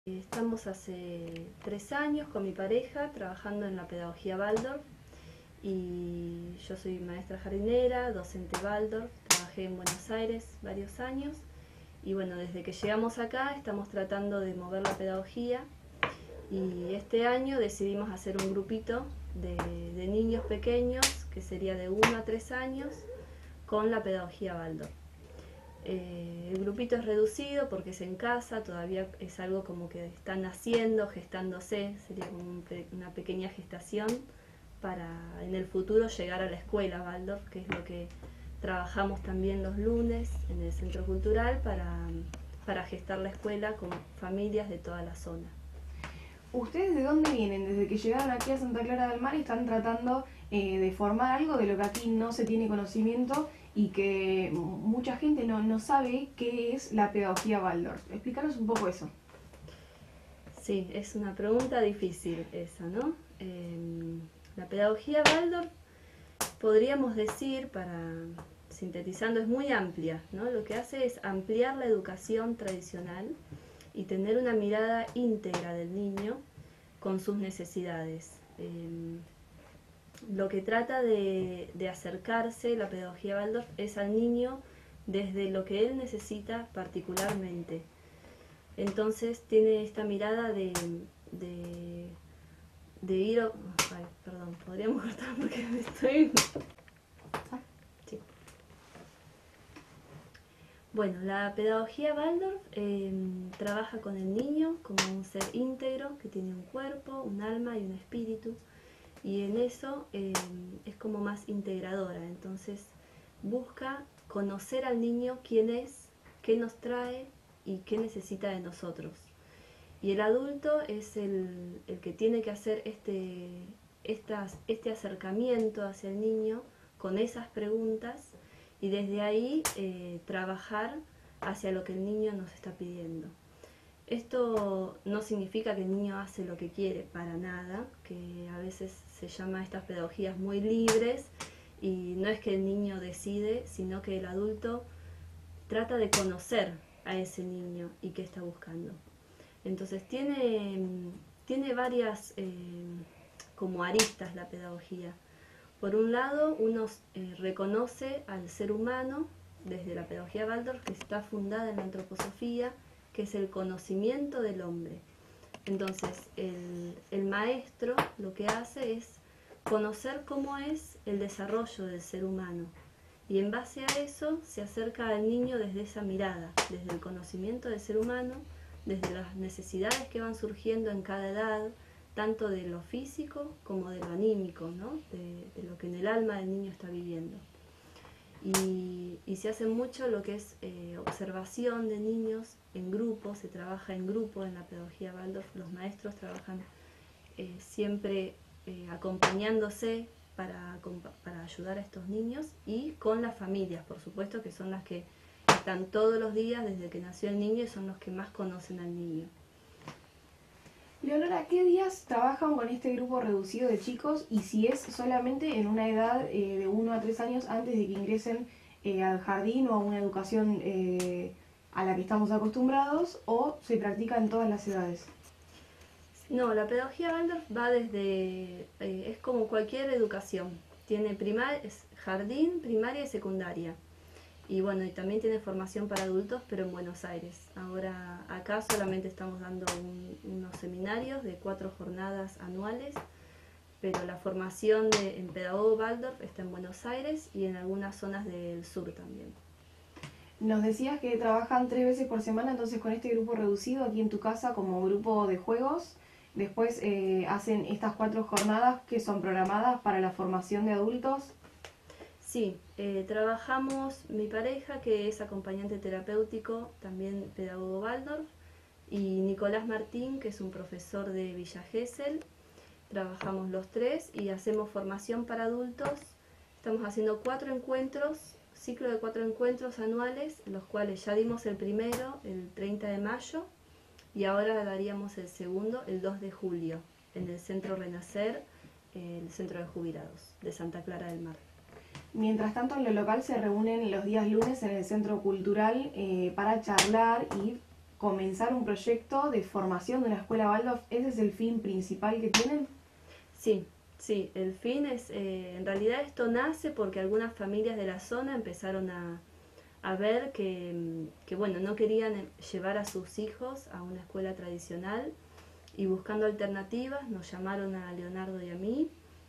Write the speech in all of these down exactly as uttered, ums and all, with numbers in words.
Estamos hace tres años con mi pareja trabajando en la pedagogía Waldorf y yo soy maestra jardinera, docente Waldorf, trabajé en Buenos Aires varios años y bueno, desde que llegamos acá estamos tratando de mover la pedagogía y este año decidimos hacer un grupito de, de niños pequeños que sería de uno a tres años con la pedagogía Waldorf. Eh, el grupito es reducido porque es en casa, todavía es algo como que están naciendo, gestándose, sería como un pe una pequeña gestación para en el futuro llegar a la escuela Waldorf, que es lo que trabajamos también los lunes en el Centro Cultural para, para gestar la escuela con familias de toda la zona. ¿Ustedes de dónde vienen? Desde que llegaron aquí a Santa Clara del Mar están tratando eh, de formar algo de lo que aquí no se tiene conocimiento y que mucha gente no, no sabe qué es la pedagogía Waldorf. Explícanos un poco eso. Sí, es una pregunta difícil esa, ¿no? Eh, la pedagogía Waldorf, podríamos decir, para sintetizando, es muy amplia, ¿no? Lo que hace es ampliar la educación tradicional y tener una mirada íntegra del niño con sus necesidades. Eh, lo que trata de, de acercarse la pedagogía Waldorf es al niño desde lo que él necesita particularmente. Entonces tiene esta mirada de, de, de ir... Ay, perdón, podríamos cortar porque me estoy... Sí. Bueno, la pedagogía Waldorf eh, trabaja con el niño como un ser íntegro que tiene un cuerpo, un alma y un espíritu, y en eso eh, es como más integradora. Entonces busca conocer al niño quién es, qué nos trae y qué necesita de nosotros. Y el adulto es el, el que tiene que hacer este, estas, este acercamiento hacia el niño con esas preguntas y desde ahí eh, trabajar hacia lo que el niño nos está pidiendo. Esto no significa que el niño hace lo que quiere, para nada, que a veces se llama estas pedagogías muy libres y no es que el niño decide, sino que el adulto trata de conocer a ese niño y qué está buscando. Entonces tiene, tiene varias eh, como aristas la pedagogía. Por un lado, uno eh, reconoce al ser humano desde la pedagogía Waldorf, que está fundada en la antroposofía, que es el conocimiento del hombre. Entonces, el, el maestro lo que hace es conocer cómo es el desarrollo del ser humano. Y en base a eso se acerca al niño desde esa mirada, desde el conocimiento del ser humano, desde las necesidades que van surgiendo en cada edad, tanto de lo físico como de lo anímico, ¿no? de, de lo que en el alma del niño está viviendo. Y, y se hace mucho lo que es eh, observación de niños en grupo, se trabaja en grupo en la pedagogía Waldorf, los maestros trabajan eh, siempre eh, acompañándose para, para ayudar a estos niños y con las familias, por supuesto, que son las que están todos los días desde que nació el niño y son los que más conocen al niño. Leonora, ¿qué días trabajan con este grupo reducido de chicos y si es solamente en una edad eh, de uno a tres años antes de que ingresen eh, al jardín o a una educación eh, a la que estamos acostumbrados o se practica en todas las edades? No, la pedagogía Waldorf va desde, eh, es como cualquier educación, tiene primar, es jardín, primaria y secundaria. Y bueno, y también tiene formación para adultos, pero en Buenos Aires. Ahora acá solamente estamos dando un, unos seminarios de cuatro jornadas anuales, pero la formación de, en pedagogo Waldorf está en Buenos Aires y en algunas zonas del sur también. Nos decías que trabajan tres veces por semana, entonces con este grupo reducido aquí en tu casa como grupo de juegos. Después eh, hacen estas cuatro jornadas que son programadas para la formación de adultos. Sí, eh, trabajamos mi pareja, que es acompañante terapéutico, también pedagogo Waldorf, y Nicolás Martín, que es un profesor de Villa Gesell. Trabajamos los tres y hacemos formación para adultos. Estamos haciendo cuatro encuentros, ciclo de cuatro encuentros anuales, los cuales ya dimos el primero, el treinta de mayo, y ahora daríamos el segundo, el dos de julio, en el Centro Renacer, el Centro de Jubilados de Santa Clara del Mar. Mientras tanto, en lo local se reúnen los días lunes en el Centro Cultural eh, para charlar y comenzar un proyecto de formación de una escuela Waldorf, ¿ese es el fin principal que tienen? Sí, sí, el fin es, eh, en realidad esto nace porque algunas familias de la zona empezaron a, a ver que, que, bueno, no querían llevar a sus hijos a una escuela tradicional y buscando alternativas nos llamaron a Leonardo y a mí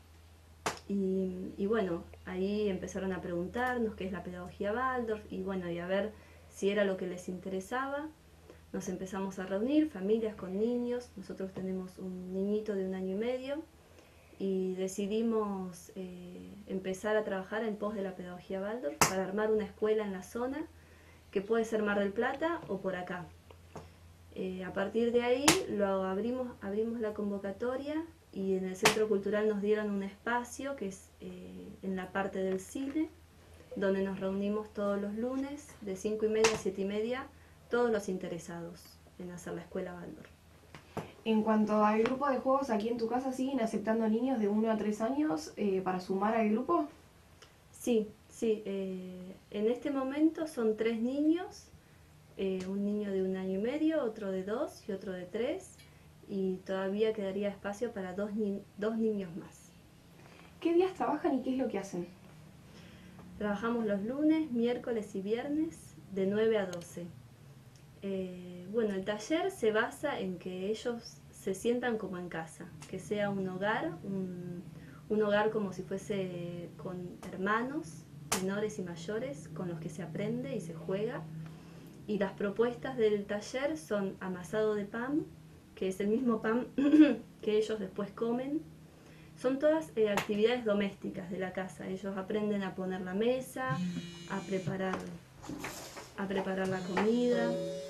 y, y bueno, ahí empezaron a preguntarnos qué es la pedagogía Waldorf y bueno, y a ver si era lo que les interesaba. Nos empezamos a reunir, familias con niños, nosotros tenemos un niñito de un año y medio y decidimos eh, empezar a trabajar en pos de la pedagogía Waldorf para armar una escuela en la zona, que puede ser Mar del Plata o por acá. Eh, a partir de ahí lo abrimos, abrimos la convocatoria y en el Centro Cultural nos dieron un espacio que es eh, en la parte del cine, donde nos reunimos todos los lunes de cinco y media a siete y media, todos los interesados en hacer la escuela Waldorf. En cuanto al grupo de juegos, aquí en tu casa siguen aceptando niños de uno a tres años eh, para sumar al grupo. Sí, sí. Eh, en este momento son tres niños, eh, un niño de un año y medio, otro de dos y otro de tres, y todavía quedaría espacio para dos, ni dos niños más. ¿Qué días trabajan y qué es lo que hacen? Trabajamos los lunes, miércoles y viernes de nueve a doce. Eh, bueno, el taller se basa en que ellos se sientan como en casa, que sea un hogar, un, un hogar como si fuese con hermanos, menores y mayores, con los que se aprende y se juega. Y las propuestas del taller son amasado de pan, que es el mismo pan que ellos después comen. Son todas eh, actividades domésticas de la casa. Ellos aprenden a poner la mesa, a preparar, a preparar la comida,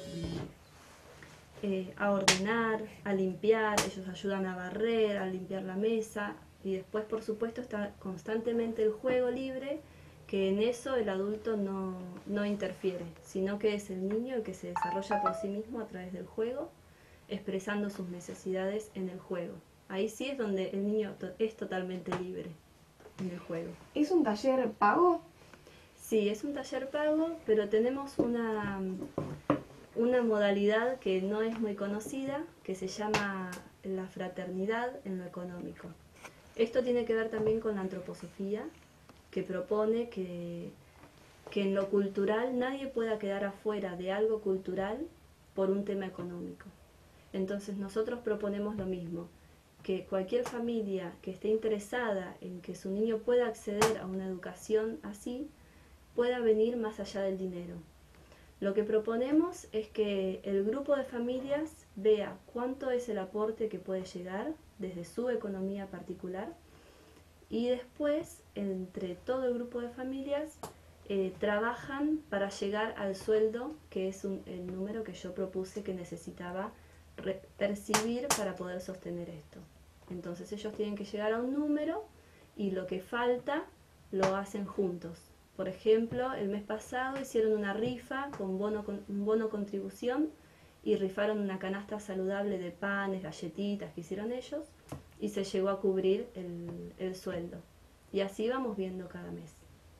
eh, a ordenar, a limpiar. Ellos ayudan a barrer, a limpiar la mesa. Y después, por supuesto, está constantemente el juego libre, que en eso el adulto no, no interfiere, sino que es el niño el que se desarrolla por sí mismo a través del juego, expresando sus necesidades en el juego. Ahí sí es donde el niño to- es totalmente libre en el juego. ¿Es un taller pago? Sí, es un taller pago, pero tenemos una, una modalidad que no es muy conocida, que se llama la fraternidad en lo económico. Esto tiene que ver también con la antroposofía, que propone que, que en lo cultural nadie pueda quedar afuera de algo cultural por un tema económico. Entonces nosotros proponemos lo mismo, que cualquier familia que esté interesada en que su niño pueda acceder a una educación así, pueda venir más allá del dinero. Lo que proponemos es que el grupo de familias vea cuánto es el aporte que puede llegar desde su economía particular y después, entre todo el grupo de familias, eh, trabajan para llegar al sueldo, que es un, el número que yo propuse que necesitaba percibir para poder sostener esto. Entonces ellos tienen que llegar a un número y lo que falta lo hacen juntos. Por ejemplo, el mes pasado hicieron una rifa con bono, con un bono contribución y rifaron una canasta saludable de panes, galletitas que hicieron ellos y se llegó a cubrir el, el sueldo. Y así vamos viendo cada mes.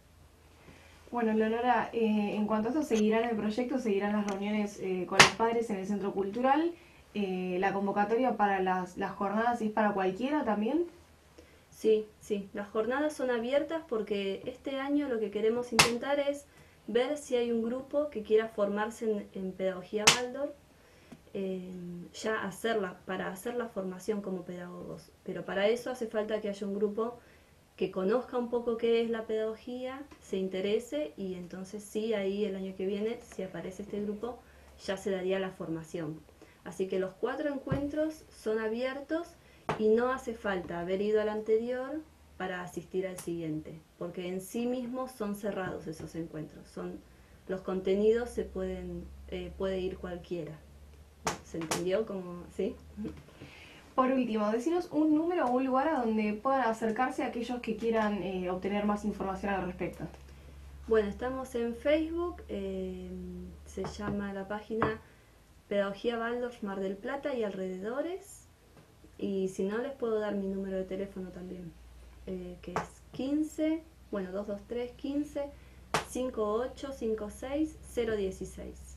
Bueno, Leonora, eh, en cuanto a esto, seguirán el proyecto, seguirán las reuniones eh, con los padres en el Centro Cultural. Eh, la convocatoria para las, las jornadas es para cualquiera también. Sí, sí, las jornadas son abiertas porque este año lo que queremos intentar es ver si hay un grupo que quiera formarse en, en pedagogía Waldorf, eh, ya hacerla, para hacer la formación como pedagogos. Pero para eso hace falta que haya un grupo que conozca un poco qué es la pedagogía, se interese y entonces sí, ahí el año que viene, si aparece este grupo, ya se daría la formación. Así que los cuatro encuentros son abiertos y no hace falta haber ido al anterior para asistir al siguiente, porque en sí mismos son cerrados esos encuentros. Son, los contenidos se pueden, eh, puede ir cualquiera. ¿Se entendió? Como, ¿sí? Por último, decinos un número o un lugar a donde puedan acercarse aquellos que quieran eh, obtener más información al respecto. Bueno, estamos en Facebook, eh, se llama la página Pedagogía Waldorf Mar del Plata y alrededores, y si no les puedo dar mi número de teléfono también, eh, que es quince, bueno, dos dos tres, quince, cincuenta y ocho cincuenta y seis, cero dieciséis.